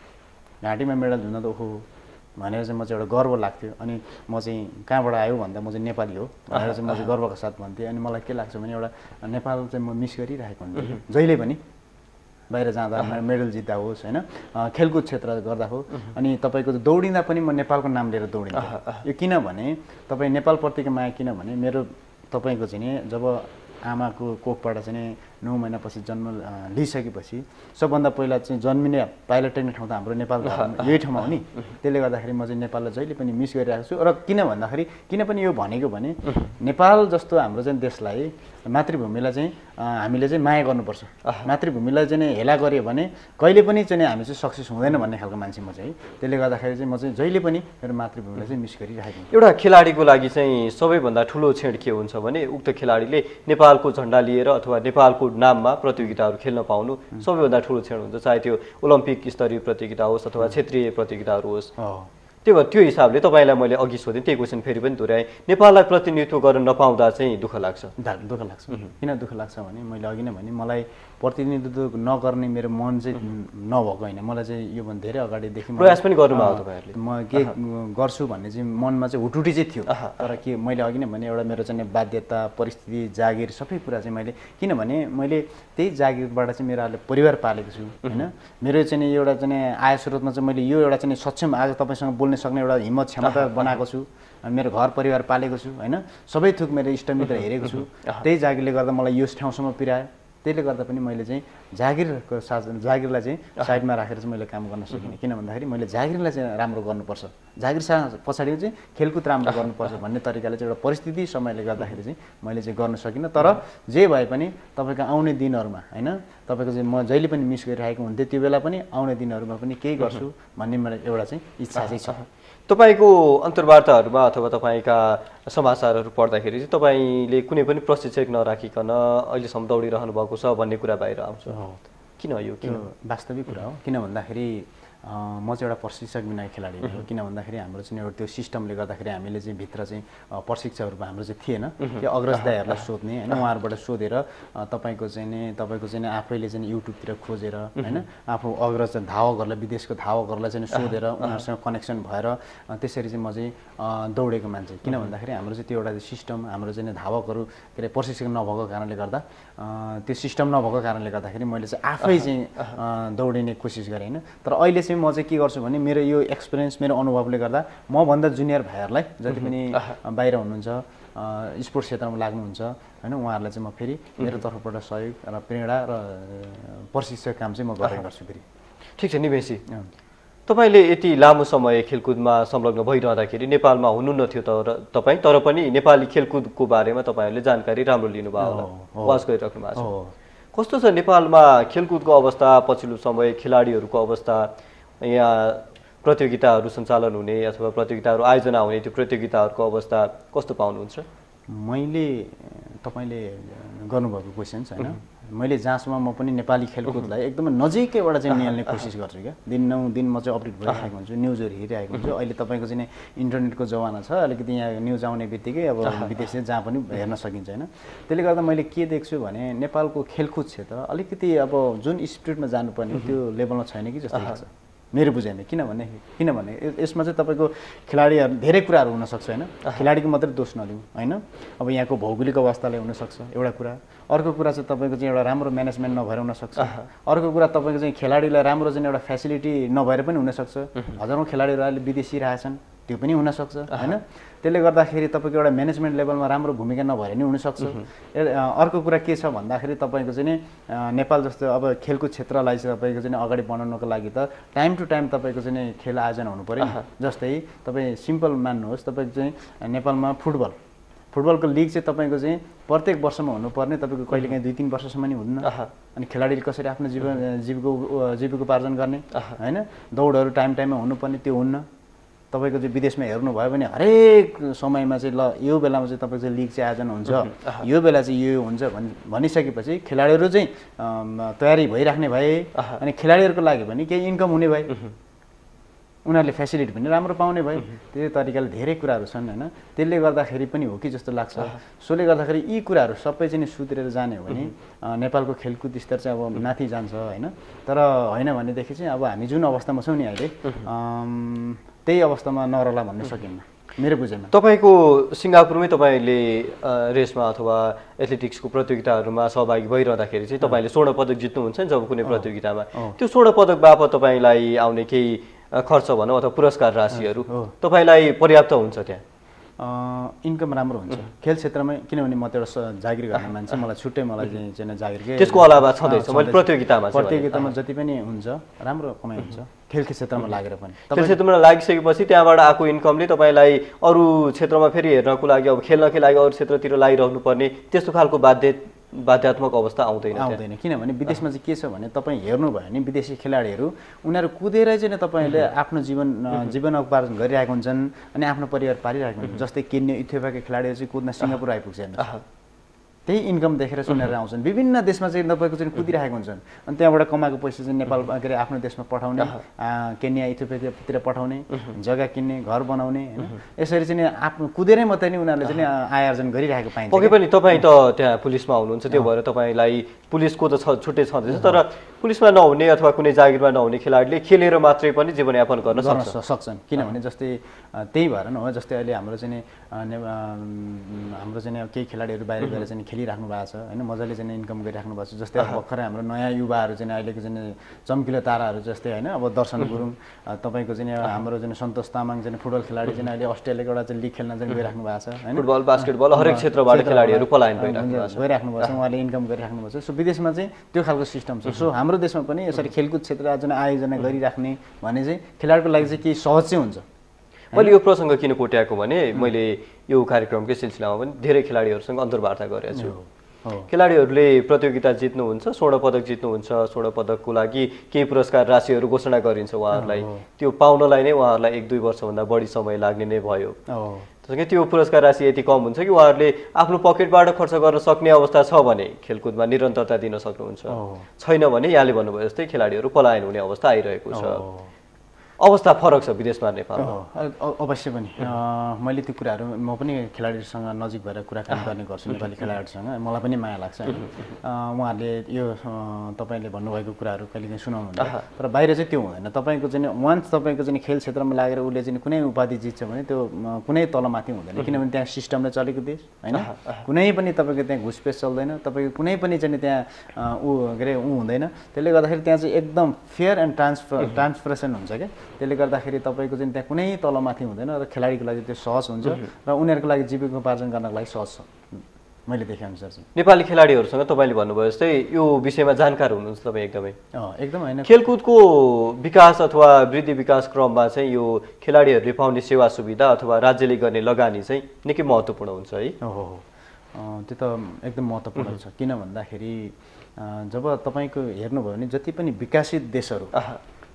B: घाँटीमा मेडल झुन त ओहो भनेर चाहिँ म चाहिँ एउटा गर्व लाग्थ्यो अनि म चाहिँ कहाँबाट आयो भन्दा म चाहिँ नेपाली हो भनेर चाहिँ म चाहिँ गर्वको साथ भन्थेँ अनि मलाई के लाग्छ भने एउटा नेपाल चाहिँ म मिस गरिरहेको हुन्थेँ जहिले पनि बाहिर जाँदा मेडल जित्दा होस् होइन खेलकुद क्षेत्र गर्दा हो अनि तपाईँको दौडिँदा पनि म नेपालको नाम लिएर दौडिन्थेँ यो किनभने तपाईँ नेपालप्रतिको माया किनभने मेरो तपाईँको चाहिँ नि जब आमाको कोखबाट चाहिँ नौ महिनापछि जन्म लिइसकेपछि सबभन्दा पहिला चाहिँ जन्मिने पाइला टेक्ने ठाउँ त हाम्रो नेपाल यही ठाउँमा हो नि त्यसले गर्दाखेरि म चाहिँ नेपाललाई जहिले पनि मिस गरिरहेको छु र किन भन्दाखेरि किन पनि यो भनेको भने नेपाल जस्तो हाम्रो चाहिँ देशलाई मातृभूमिलाई चाहिँ हामीले चाहिँ माया गर्नुपर्छ मातृभूमिलाई चाहिँ हेला गऱ्यो भने कहिले पनि चाहिँ हामी चाहिँ सक्सेस हुँदैन भन्ने खालको मान्छे म चाहिँ त्यसले गर्दाखेरि चाहिँ म चाहिँ जहिले पनि मेरो मातृभूमिलाई चाहिँ मिस गरिरहेको छु
A: एउटा खेलाडीको लागि चाहिँ सबैभन्दा ठुलो क्षण के हुन्छ भने उक्त खेलाडीले नेपालको झन्डा लिएर अथवा नेपालको नाममा प्रतियोगिताहरू खेल्न पाउनु सबैभन्दा ठुलो क्षण हुन्छ चाहे त्यो ओलम्पिक स्तरीय प्रतियोगिता होस् अथवा क्षेत्रीय प्रतियोगिताहरू होस् त्यो त्यो हिसाबले तपाईँलाई मैले अघि सोधेँ त्यही क्वेसन फेरि पनि दोहोऱ्याएँ नेपाललाई प्रतिनिधित्व गर्न नपाउँदा चाहिँ दुःख लाग्छ
B: दुःख लाग्छ किन दुःख लाग्छ भने मैले अघि नै भने मलाई प्रतिनिधित्व नगर्ने मेरो मन चाहिँ नभएको होइन मलाई चाहिँ योभन्दा धेरै अगाडिदेखि
A: प्रयास पनि गर्नुभयो तपाईँहरूले
B: म के गर्छु भन्ने चाहिँ मनमा चाहिँ हुटुटी चाहिँ थियो तर के मैले अघि नै भने एउटा मेरो चाहिँ बाध्यता परिस्थिति जागिर सबै कुरा चाहिँ मैले किनभने मैले त्यही जागिरबाट चाहिँ मेरो परिवार पालेको छु होइन मेरो चाहिँ एउटा चाहिँ आय स्रोतमा चाहिँ मैले यो एउटा चाहिँ सक्षम आज तपाईँसँग बोल्न सक्ने एउटा हिम्मत क्षमता बनाएको छु मेरो घर परिवार पालेको छु होइन सबै थोक मेरो इष्टमित्र हेरेको छु त्यही जागिरले गर्दा मलाई यो ठाउँसम्म पुर्यायो त्यसले गर्दा पनि मैले चाहिँ जागिरको साथ जागिरलाई चाहिँ साइडमा राखेर चाहिँ मैले काम गर्न सकिनँ किन भन्दाखेरि मैले जागिरलाई चाहिँ राम्रो गर्नुपर्छ जागिर सा पछाडि चाहिँ खेलकुद राम्रो गर्नुपर्छ भन्ने तरिकाले चाहिँ एउटा परिस्थिति समयले गर्दाखेरि चाहिँ मैले चाहिँ गर्न सकिनँ तर जे भए पनि तपाईँको आउने दिनहरूमा होइन तपाईँको चाहिँ म जहिले पनि मिस गरिरहेको हुन्थेँ त्यो बेला पनि आउने दिनहरूमा पनि केही गर्छु भन्ने मेरो एउटा चाहिँ इच्छा चाहिँ छ
A: तपाईँको अन्तर्वार्ताहरूमा अथवा तपाईँका समाचारहरू पढ्दाखेरि चाहिँ तपाईँले कुनै पनि प्रशिक्षक नराखिकन अहिलेसम्म दौडिरहनु भएको छ भन्ने कुरा बाहिर आउँछ किन यो किन
B: वास्तविक कुरा हो किन भन्दाखेरि म चाहिँ एउटा प्रशिक्षक बिना खेलाडी हो किन भन्दाखेरि हाम्रो चाहिँ एउटा त्यो सिस्टमले गर्दाखेरि हामीले चाहिँ भित्र चाहिँ प्रशिक्षकहरू हाम्रो चाहिँ थिएन त्यो अग्रज दाइहरूलाई सोध्ने होइन उहाँहरूबाट सोधेर तपाईँको चाहिँ नि तपाईँको चाहिँ आफैले चाहिँ युट्युबतिर खोजेर होइन आफू अग्रज धावकहरूलाई विदेशको धावकहरूलाई चाहिँ सोधेर उनीहरूसँग कनेक्सन भएर त्यसरी चाहिँ म चाहिँ दौडेको मान्छे किन भन्दाखेरि हाम्रो चाहिँ त्यो एउटा सिस्टम हाम्रो चाहिँ धावकहरू के अरे प्रशिक्षक नभएको कारणले गर्दा त्यो सिस्टम नभएको कारणले गर्दाखेरि मैले चाहिँ आफै चाहिँ दौडिने कोसिस गरेँ होइन तर अहिले चाहिँ म चाहिँ के गर्छु भने मेरो यो एक्सपिरियन्स मेरो अनुभवले गर्दा मभन्दा जुनियर भाइहरूलाई जति पनि बाहिर हुनुहुन्छ स्पोर्ट्स क्षेत्रमा लाग्नुहुन्छ होइन उहाँहरूलाई चाहिँ म फेरि मेरो तर्फबाट सहयोग र प्रेरणा र प्रशिक्षक काम चाहिँ म गर्ने गर्छु फेरि
A: ठिक छ निमेशजी तपाईँले यति लामो समय खेलकुदमा संलग्न भइरहँदाखेरि नेपालमा हुनुहुन्न थियो तर तपाईँ तर पनि नेपाली खेलकुदको बारेमा तपाईँहरूले जानकारी राम्रो लिनुभयो होला वाच गरिराख्नु भएको छ कस्तो छ नेपालमा खेलकुदको अवस्था पछिल्लो समय खेलाडीहरूको अवस्था यहाँ प्रतियोगिताहरू सञ्चालन हुने अथवा प्रतियोगिताहरू आयोजना हुने त्यो प्रतियोगिताहरूको अवस्था कस्तो पाउनुहुन्छ?
B: मैले तपाईँले गर्नुभएको क्वेसन्स होइन, मैले जहाँसम्म म पनि नेपाली खेलकुदलाई एकदमै नजिकैबाट चाहिँ निहाल्ने कोसिस गर्छु क्या। दिन नौ दिन म चाहिँ अपडेट भइरहेको हुन्छु, न्युजहरू हेरिरहेको हुन्छु। अहिले तपाईँको चाहिँ इन्टरनेटको जमाना छ, अलिकति यहाँ न्युज आउने बित्तिकै अब विदेशले जहाँ पनि हेर्न सकिन्छ होइन। त्यसले गर्दा मैले के देख्छु भने नेपालको खेलकुद क्षेत्र अलिकति अब जुन स्पिडमा जानुपर्ने त्यो लेभलमा छैन कि जस्तो लाग्छ मेरो बुझाइमा। किनभने किनभने यसमा चाहिँ तपाईँको खेलाडीहरू धेरै कुराहरू हुनसक्छ होइन, खेलाडीको मात्रै दोष नदिउँ होइन। अब यहाँको भौगोलिक अवस्थाले हुनसक्छ एउटा कुरा, अर्को कुरा चाहिँ तपाईँको चाहिँ एउटा राम्रो म्यानेजमेन्ट नभएर हुनसक्छ, अर्को कुरा तपाईँको चाहिँ खेलाडीलाई राम्रो चाहिँ एउटा फेसिलिटी नभएर पनि हुनसक्छ। हजारौँ खेलाडीहरू अहिले विदेशी रहेछन्, त्यो पनि हुनसक्छ होइन। त्यसले गर्दाखेरि तपाईँको एउटा म्यानेजमेन्ट लेभलमा राम्रो भूमिका नभएर नि हुनसक्छ। अर्को कुरा के छ भन्दाखेरि तपाईँको चाहिँ नि नेपाल जस्तो अब खेलकुद क्षेत्रलाई चाहिँ तपाईँको चाहिँ अगाडि बढाउनको लागि त टाइम टु टाइम तपाईँको चाहिँ खेल आयोजना हुनु पऱ्यो। जस्तै तपाईँ सिम्पल मान्नुहोस्, तपाईँको चाहिँ नेपालमा फुटबल फुटबलको लिग चाहिँ तपाईँको चाहिँ प्रत्येक वर्षमा हुनुपर्ने, तपाईँको कहिलेकाहीँ दुई तिन वर्षसम्म नि हुँदैन। अनि खेलाडीले कसरी आफ्नो जीवन जीविको जीविकोपार्जन गर्ने होइन, दौडहरू टाइम टाइममा हुनुपर्ने, त्यो हुन्न। तपाईँको चाहिँ विदेशमा हेर्नुभयो भने हरेक समयमा चाहिँ ल यो बेलामा चाहिँ तपाईँको चाहिँ लिग चाहिँ आयोजना हुन्छ, यो बेला चाहिँ यो हुन्छ भन् भनिसकेपछि खेलाडीहरू चाहिँ तयारी भइराख्ने भए अनि खेलाडीहरूको लागि पनि केही इन्कम हुने भए, उनीहरूले फेसिलिटी पनि राम्रो पाउने भए। त्यही तरिकाले धेरै कुराहरू छन् होइन। त्यसले गर्दाखेरि पनि हो कि जस्तो लाग्छ। सोले गर्दाखेरि यी कुराहरू सबै चाहिँ सुध्रेर जाने हो भने नेपालको खेलकुद स्तर चाहिँ अब माथि जान्छ होइन। तर होइन भनेदेखि चाहिँ अब हामी जुन अवस्थामा छौँ नि अहिले त्यही अवस्थामा नरहला भन्न सकिन्न मेरो बुझाइमा।
A: तपाईँको सिङ्गापुरमै तपाईँले रेसमा अथवा एथलेटिक्सको प्रतियोगिताहरूमा सहभागी भइरहँदाखेरि चाहिँ तपाईँले स्वर्ण पदक जित्नुहुन्छ नि जब कुनै प्रतियोगितामा, त्यो स्वर्ण पदक बापत तपाईँलाई आउने केही खर्च भनौँ अथवा पुरस्कार राशिहरू तपाईँलाई पर्याप्त हुन्छ? त्यहाँ
B: इन्कम राम्रो हुन्छ खेल क्षेत्रमै, किनभने म त एउटा जागिर गर्ने मान्छे, मलाई छुट्टै मलाई चाहिँ जागिर के
A: त्यसको अलावा छँदैछ। मैले प्रतियोगितामा
B: प्रतियोगितामा जति पनि हुन्छ राम्रो कमाइ हुन्छ खेल क्षेत्रमा लागेर पनि।
A: खेल क्षेत्रमा लागिसकेपछि त्यहाँबाट आएको इन्कमले तपाईँलाई अरू क्षेत्रमा फेरि हेर्नको लागि अब खेल्नकै लागि अरू क्षेत्रतिर लागिरहनु पर्ने त्यस्तो खालको बाध्य बाध्यात्मक अवस्था आउँदैन
B: आउँदैन किनभने विदेशमा चाहिँ के छ भने तपाईँ हेर्नुभयो भने विदेशी खेलाडीहरू उनीहरू कुदेरै चाहिँ तपाईँले आफ्नो जीवन जीवनोपार्जन गरिरहेका हुन्छन् अनि आफ्नो परिवार पालिरहेका हुन्छन्। जस्तै केन्या इथियोपियाका खेलाडीहरू चाहिँ कुद्न सिङ्गापुर आइपुग्छ हेर्नुहोस्, त्यही इन्कम देखेर सुनेर आउँछन्। विभिन्न देशमा चाहिँ तपाईँको चाहिँ कुदिरहेका हुन्छन् अनि त्यहाँबाट कमाएको पैसा चाहिँ नेपाल के अरे आफ्नो देशमा पठाउने, केन्या इथियोपियातिर पठाउने, जग्गा किन्ने, घर बनाउने होइन। यसरी चाहिँ आफ्नो कुदेरै मात्रै नि उनीहरूले चाहिँ आय आर्जन गरिरहेको पाइन्छ।
A: पक्कै पनि तपाईँ त त्यहाँ पुलिसमा हुनुहुन्छ, त्यो भएर तपाईँलाई पुलिसको त छ छुट्टै छँदैछ, तर पुलिसमा नहुने अथवा कुनै जागिरमा नहुने खेलाडीले खेलेर मात्रै पनि जीवनयापन गर्न
B: सक्छन्। किनभने जस्तै त्यही भएर न हो, जस्तै अहिले हाम्रो चाहिँ हाम्रो चाहिँ केही खेलाडीहरू बाहिर गएर चाहिँ खेलिराख्नु भएको छ होइन, मजाले चाहिँ इन्कम गरिराख्नु भएको छ। जस्तै भर्खरै हाम्रो नयाँ युवाहरू चाहिँ अहिलेको चाहिँ चम्किलो ताराहरू जस्तै होइन, अब दर्शन गुरुङ तपाईँको चाहिँ हाम्रो चाहिँ सन्तोष तामाङ चाहिँ फुटबल खेलाडी चाहिँ अहिले अस्ट्रेलियाको एउटा चाहिँ लिग खेल्न चाहिँ गइराख्नु भएको छ होइन।
A: फुटबल बास्केटबल हरेक क्षेत्रबाट खेलाडीहरू पलायन
B: गइराख्नु भएको छ, उहाँले इन्कम गरिराख्नु भएको छ। सो विदेशमा चाहिँ त्यो खालको सिस्टम छ। सो हाम्रो देशमा पनि यसरी खेलकुद क्षेत्र आयोजना आयोजना गरिराख्ने भने चाहिँ खेलाडीको लागि चाहिँ केही सहज चाहिँ हुन्छ।
A: मैले यो प्रसङ्ग किन कोट्याएको भने मैले यो कार्यक्रमकै सिलसिलामा पनि धेरै खेलाडीहरूसँग अन्तर्वार्ता गरेको छु। खेलाडीहरूले प्रतियोगिता जित्नुहुन्छ, स्वर्ण पदक जित्नुहुन्छ, स्वर्ण पदकको लागि केही पुरस्कार राशिहरू घोषणा गरिन्छ उहाँहरूलाई, त्यो पाउनलाई नै उहाँहरूलाई एक दुई वर्षभन्दा बढी समय लाग्ने नै भयो। त्यसैले त्यो पुरस्कार राशि यति कम हुन्छ कि उहाँहरूले आफ्नो पकेटबाट खर्च गर्न सक्ने अवस्था छ भने खेलकुदमा निरन्तरता दिन सक्नुहुन्छ, छैन भने यहाँले भन्नुभयो जस्तै खेलाडीहरू पलायन हुने अवस्था आइरहेको छ। अवस्था फरक छ विदेशमा नेपालमा
B: अवश्य पनि। मैले त्यो कुराहरू म पनि खेलाडीहरूसँग नजिक भएर कुराकानी गर्ने गर्छु, नेपाली खेलाडीहरूसँग मलाई पनि माया लाग्छ। उहाँहरूले यो तपाईँले भन्नुभएको कुराहरू कहिलेकाहीँ सुनाउनुहुन्छ, तर बाहिर चाहिँ त्यो हुँदैन। तपाईँको चाहिँ वान्स तपाईँको चाहिँ खेल क्षेत्रमा लागेर उसले चाहिँ कुनै उपाधि जित्छ भने त्यो कुनै तलमाथि हुँदैन, किनभने त्यहाँ सिस्टमले चलेको देश होइन। कुनै पनि तपाईँको त्यहाँ घुसपेस चल्दैन, तपाईँको कुनै पनि चाहिँ त्यहाँ ऊ के अरे ऊ हुँदैन। त्यसले गर्दाखेरि त्यहाँ चाहिँ एकदम फेयर एन्ड ट्रान्सफर ट्रान्सपरेसन हुन्छ क्या। त्यसले गर्दाखेरि तपाईँको चाहिँ त्यहाँ कुनै तलमाथि हुँदैन र खेलाडीको लागि त्यो सहज हुन्छ र उनीहरूको लागि जीविकोपार्जन गर्नको लागि सहज छ मैले देखे अनुसार चाहिँ। नेपाली
A: खेलाडीहरूसँग तपाईँले भन्नुभयो जस्तै यो विषयमा जानकार हुनुहुन्छ तपाईँ एकदमै
B: एकदम होइन।
A: खेलकुदको विकास अथवा वृद्धि विकास क्रममा चाहिँ यो खेलाडीहरूले पाउने सेवा सुविधा अथवा राज्यले गर्ने लगानी चाहिँ निकै महत्त्वपूर्ण हुन्छ है।
B: हो त्यो त एकदम महत्त्वपूर्ण छ। किन भन्दाखेरि जब तपाईँको हेर्नुभयो भने जति पनि विकसित देशहरू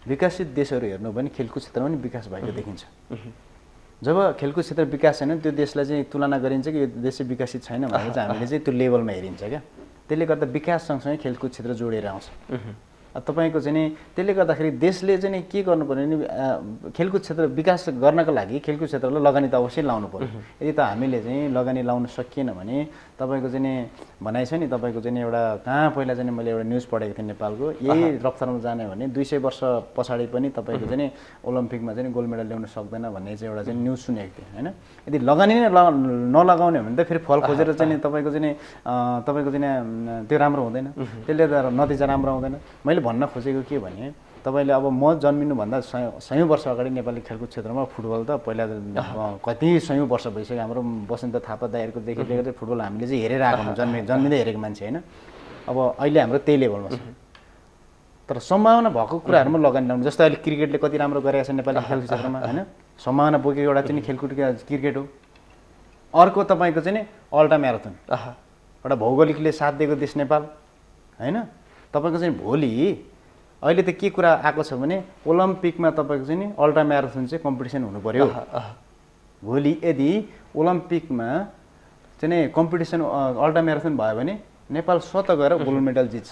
B: विकसित देशहरू हेर्नु भने खेलकुद क्षेत्रमा पनि विकास भएको देखिन्छ। जब खेलकुद क्षेत्र विकास छैन त्यो देशलाई चाहिँ तुलना गरिन्छ कि यो देश चाहिँ विकसित छैन भनेर चाहिँ हामीले चाहिँ त्यो लेभलमा हेरिन्छ क्या। त्यसले गर्दा विकास सँगसँगै खेलकुद क्षेत्र जोडेर आउँछ। तपाईँको चाहिँ नि त्यसले गर्दाखेरि देशले चाहिँ नि के गर्नु पर्यो भने खेलकुद क्षेत्र विकास गर्नको लागि खेलकुद क्षेत्रलाई लगानी त अवश्य लाउनु पर्यो। यदि त हामीले चाहिँ लगानी लाउन सकिएन भने तपाईँको चाहिँ नि भनाइ छ नि तपाईँको चाहिँ एउटा कहाँ पहिला चाहिँ मैले एउटा न्युज पढेको थिएँ नेपालको यही रफ्तारमा जाने भने दुई सय वर्ष पछाडि पनि तपाईँको चाहिँ नि ओलम्पिकमा चाहिँ गोल्ड मेडल ल्याउन सक्दैन भन्ने चाहिँ एउटा चाहिँ न्युज सुनेको थिएँ होइन। यदि लगानी नै नलगाउने भने त फेरि फल खोजेर चाहिँ नि तपाईँको चाहिँ नि तपाईँको चाहिँ त्यो राम्रो हुँदैन, त्यसले त नतिजा राम्रो आउँदैन। मैले भन्न खोजेको के भने तपाईँले अब म जन्मिनुभन्दा सय सयौँ वर्ष अगाडि नेपाली खेलकुद क्षेत्रमा फुटबल त पहिला कति सयौँ वर्ष भइसक्यो। हाम्रो बसन्त थापा दाइहरूकोदेखि लिएर चाहिँ फुटबल हामीले चाहिँ हेरेर आएको हौँ, जन्मे जन्मिँदै हेरेको मान्छे होइन। अब अहिले हाम्रो त्यही लेभलमा छ। तर सम्भावना भएको कुराहरूमा लगानी लाउनु, जस्तो अहिले क्रिकेटले कति राम्रो गरेको छ नेपाली खेलकुद क्षेत्रमा होइन। सम्भावना बोकेको एउटा चाहिँ खेलकुद क्रिकेट हो। अर्को तपाईँको चाहिँ नि अल्ट्रा म्याराथन, एउटा भौगोलिकले साथ दिएको देश नेपाल होइन। तपाईँको चाहिँ भोलि अहिले त के कुरा आएको छ भने ओलम्पिकमा तपाईँको चाहिँ नि अल्ट्रा म्याराथन चाहिँ कम्पिटिसन हुनु पर्यो। भोलि यदि ओलम्पिकमा चाहिँ नि कम्पिटिसन अल्ट्रा म्याराथन भयो भने नेपाल स्वतः गएर गोल्ड मेडल जित्छ।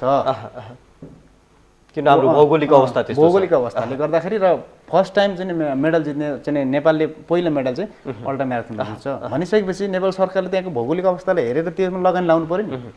A: किन हाम्रो भौगोलिक अवस्था त्यस्तो छ।
B: भौगोलिक अवस्थाले गर्दाखेरि र फर्स्ट टाइम चाहिँ मेडल जित्ने चाहिँ नेपालले पहिलो मेडल चाहिँ अल्ट्रा म्याराथनमा जित्छ भनिसकेपछि नेपाल सरकारले त्यहाँको भौगोलिक अवस्थालाई हेरेर त्यसमा लगानी लाउनु पर्यो नि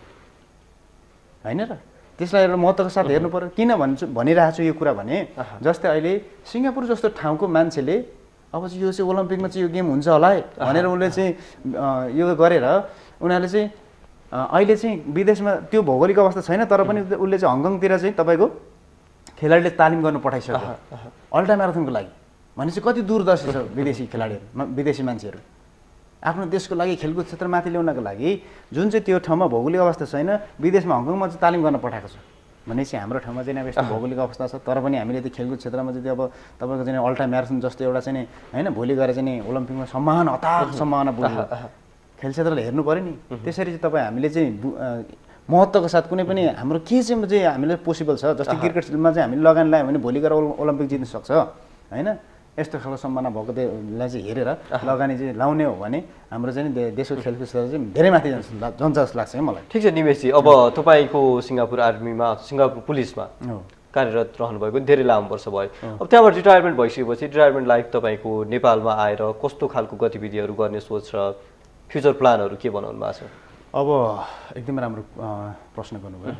B: होइन र। त्यसलाई एउटा महत्त्वको साथ हेर्नु पर्यो। किन भन्छु भनिरहेको छु यो कुरा भने जस्तै अहिले सिङ्गापुर जस्तो ठाउँको मान्छेले अब चाहिँ यो चाहिँ ओलम्पिकमा चाहिँ यो गेम हुन्छ होला है भनेर उसले चाहिँ यो गरेर उनीहरूले चाहिँ अहिले चाहिँ विदेशमा त्यो भौगोलिक अवस्था छैन तर पनि उसले चाहिँ हङकङतिर चाहिँ तपाईँको खेलाडीले तालिम गर्नु पठाइसक्यो अल्ट्रा म्याराथनको लागि। भनेपछि कति दूरदर्शी छ विदेशी खेलाडीहरू, विदेशी मान्छेहरू आफ्नो देशको लागि खेलकुद क्षेत्र माथि ल्याउनको लागि जुन चाहिँ त्यो ठाउँमा भौगोलिक अवस्था छैन विदेशमा हङकङमा चाहिँ तालिम गर्न पठाएको छ। भनेपछि हाम्रो ठाउँमा चाहिँ अब यस्तो भौगोलिक अवस्था छ तर पनि हामीले त्यो खेलकुद क्षेत्रमा चाहिँ अब तपाईँको चाहिँ अल्ट्रा म्याराथन जस्तो एउटा चाहिँ होइन भोलि गएर चाहिँ ओलम्पिकमा सम्भावना हतार सम्भावना बोल्यो खेल क्षेत्रलाई हेर्नु पऱ्यो नि। त्यसरी चाहिँ तपाईँ हामीले चाहिँ महत्त्वको साथ कुनै पनि हाम्रो के चाहिँ चाहिँ हामीले पोसिबल छ जस्तै क्रिकेटमा चाहिँ हामीले लगानी लगायो भने भोलि गएर ओलम्पिक जित्न सक्छ होइन। यस्तो खालको सम्भावना भएको त्यसलाई चाहिँ हेरेर लगानी चाहिँ लाउने हो भने हाम्रो चाहिँ देशको खेलकुद क्षेत्र चाहिँ धेरै माथि जान्छ जान्छ जस्तो लाग्छ है मलाई।
A: ठिक छ निमेशजी, अब तपाईँको सिङ्गापुर आर्मीमा सिङ्गापुर पुलिसमा कार्यरत रहनुभएको धेरै लामो वर्ष भयो। अब त्यहाँबाट रिटायरमेन्ट भइसकेपछि रिटायरमेन्ट लाइफ तपाईँको नेपालमा आएर कस्तो खालको गतिविधिहरू गर्ने सोच र फ्युचर प्लानहरू के बनाउनु भएको छ?
B: अब एकदमै राम्रो प्रश्न गर्नुभयो।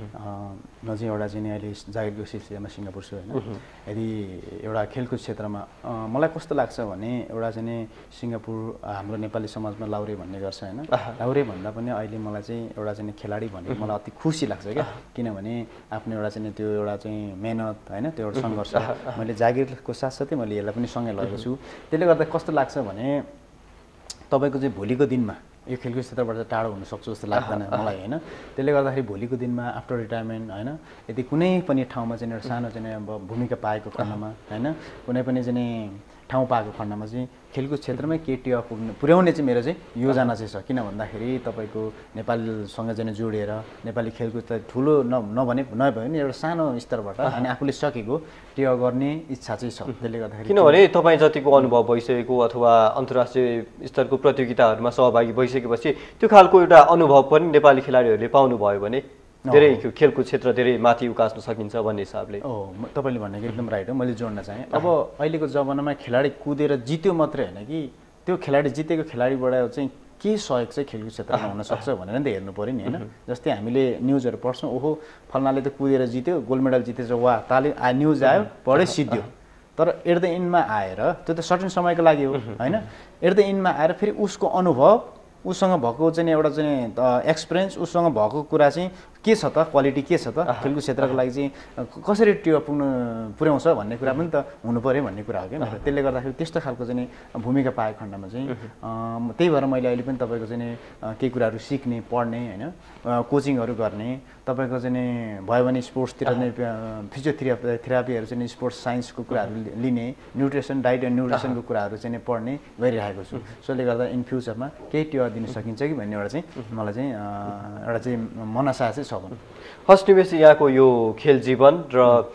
B: म चाहिँ एउटा चाहिँ अहिले जागिरको सिलसिलामा सिङ्गापुर छु होइन। यदि एउटा खेलकुद क्षेत्रमा मलाई कस्तो लाग्छ भने एउटा चाहिँ सिङ्गापुर हाम्रो नेपाली समाजमा लाउरे भन्ने गर्छ होइन। लाउरे भन्दा पनि अहिले मलाई चाहिँ एउटा चाहिँ खेलाडी भनेको मलाई अति खुसी लाग्छ क्या। किनभने आफ्नो एउटा चाहिँ त्यो एउटा चाहिँ मेहनत होइन त्यो एउटा सङ्घर्ष मैले जागिरको साथसाथै मैले यसलाई पनि सँगै लगेको छु। त्यसले गर्दा कस्तो लाग्छ भने तपाईँको चाहिँ भोलिको दिनमा यो खेलकुद क्षेत्रबाट चाहिँ टाढो हुनसक्छु जस्तो लाग्दैन मलाई होइन। त्यसले गर्दाखेरि भोलिको दिनमा आफ्टर रिटायरमेन्ट होइन यदि कुनै पनि ठाउँमा चाहिँ एउटा सानो चाहिँ अब भूमिका पाएको खण्डमा होइन कुनै पनि चाहिँ ठाउँ पाएको खण्डमा चाहिँ खेलकुद क्षेत्रमै केटी पुग्ने पुर्याउने चाहिँ मेरो चाहिँ योजना चाहिँ छ। किन भन्दाखेरि तपाईँको नेपालसँग चाहिँ जोडिएर नेपाली खेलकुदलाई ठुलो न नभने नभए पनि एउटा सानो स्तरबाट अनि आफूले सकेको टेवा गर्ने इच्छा चाहिँ छ। त्यसले गर्दाखेरि
A: किनभने तपाईँ जतिको अनुभव भइसकेको अथवा अन्तर्राष्ट्रिय स्तरको प्रतियोगिताहरूमा सहभागी भइसकेपछि त्यो खालको एउटा अनुभव पनि नेपाली खेलाडीहरूले पाउनुभयो भने धेरै खेलकुद क्षेत्र धेरै माथि उकास्न सकिन्छ भन्ने हिसाबले।
B: हो तपाईँले भनेको एकदम राइट हो। मैले जोड्न चाहेँ अब अहिलेको जमानामा खेलाडी कुदेर जित्यो मात्रै होइन कि त्यो खेलाडी जितेको खेलाडीबाट चाहिँ के सहयोग चाहिँ खेलकुद क्षेत्रमा हुनसक्छ भनेर नि त हेर्नु पऱ्यो नि होइन। जस्तै हामीले न्युजहरू पढ्छौँ ओहो फल्नाले त कुदेर जित्यो गोल्ड मेडल जितेछ वा तालि आ न्युज आयो पढ्यो सिद्धियो। तर एट द इन्डमा आएर त्यो त सर्टेन समयको लागि हो होइन। एट द इन्डमा आएर फेरि उसको अनुभव उसँग भएको चाहिँ एउटा चाहिँ एक्सपिरियन्स उसँग भएको कुरा चाहिँ के छ त क्वालिटी के छ त खेलकुद क्षेत्रको लागि चाहिँ कसरी टेवा पुग्नु पुर्याउँछ भन्ने कुरा पनि त हुनु पऱ्यो भन्ने कुरा हो क्या। त्यसले गर्दाखेरि त्यस्तो खालको चाहिँ भूमिका पाएको खण्डमा चाहिँ त्यही भएर मैले अहिले पनि तपाईँको चाहिँ केही कुराहरू सिक्ने पढ्ने होइन कोचिङहरू गर्ने तपाईँको चाहिँ भयो भने स्पोर्ट्सतिर नै फिजियोथेरापी थेरापीहरू चाहिँ स्पोर्ट्स साइन्सको कुराहरू लिने न्युट्रिसन डाइट एन्ड न्युट्रिसनको कुराहरू चाहिँ पढ्ने गरिरहेको छु। त्यसले गर्दा इन फ्युचरमा केही टेवा दिन सकिन्छ कि भन्ने एउटा चाहिँ मलाई चाहिँ एउटा चाहिँ मनसा चाहिँ छ।
A: हस् निमेश, यहाँको यो खेल जीवन र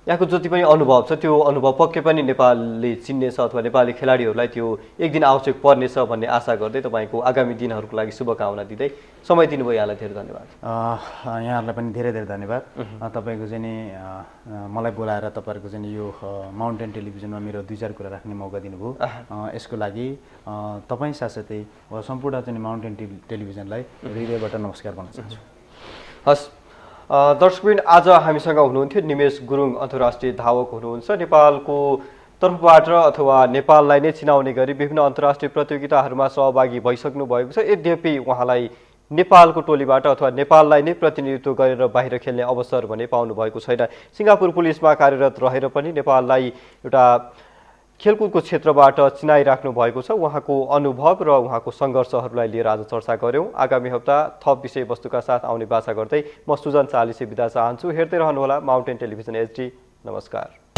A: यहाँको जति पनि अनुभव छ त्यो अनुभव पक्कै पनि नेपालले चिन्नेछ अथवा नेपाली खेलाडीहरूलाई त्यो एक दिन आवश्यक पर्नेछ भन्ने आशा गर्दै तपाईँको आगामी दिनहरूको लागि शुभकामना दिँदै समय दिनुभयो। यहाँलाई धेरै धन्यवाद।
B: यहाँहरूलाई पनि धेरै धेरै धन्यवाद। तपाईँको चाहिँ नि मलाई बोलाएर तपाईँहरूको चाहिँ यो माउन्टेन टेलिभिजनमा मेरो दुई चार कुरा राख्ने मौका दिनुभयो। यसको लागि तपाईँ साथसाथै सम्पूर्ण चाहिँ माउन्टेन टेलिभिजनलाई हृदयबाट नमस्कार भन्न चाहन्छु।
A: हस् दर्शकबिन, आज हामीसँग हुनुहुन्थ्यो निमेश गुरुङ, अन्तर्राष्ट्रिय धावक हुनुहुन्छ। नेपालको तर्फबाट अथवा नेपाललाई नै चिनाउने गरी विभिन्न अन्तर्राष्ट्रिय प्रतियोगिताहरूमा सहभागी भइसक्नु भएको छ। यद्यपि उहाँलाई नेपालको टोलीबाट अथवा नेपाललाई नै प्रतिनिधित्व गरेर बाहिर खेल्ने अवसर भने पाउनु भएको छैन। सिङ्गापुर पुलिसमा कार्यरत रहेर पनि नेपाललाई एउटा खेलकुदको क्षेत्रबाट चिनाइराख्नु भएको छ। उहाँको अनुभव र उहाँको सङ्घर्षहरूलाई लिएर आज चर्चा गऱ्यौँ। आगामी हप्ता थप विषयवस्तुका साथ आउने बाचा गर्दै म सुजन चालिसे बिदा चाहन्छु। हेर्दै रहनुहोला माउन्टेन टेलिभिजन एचडी। नमस्कार।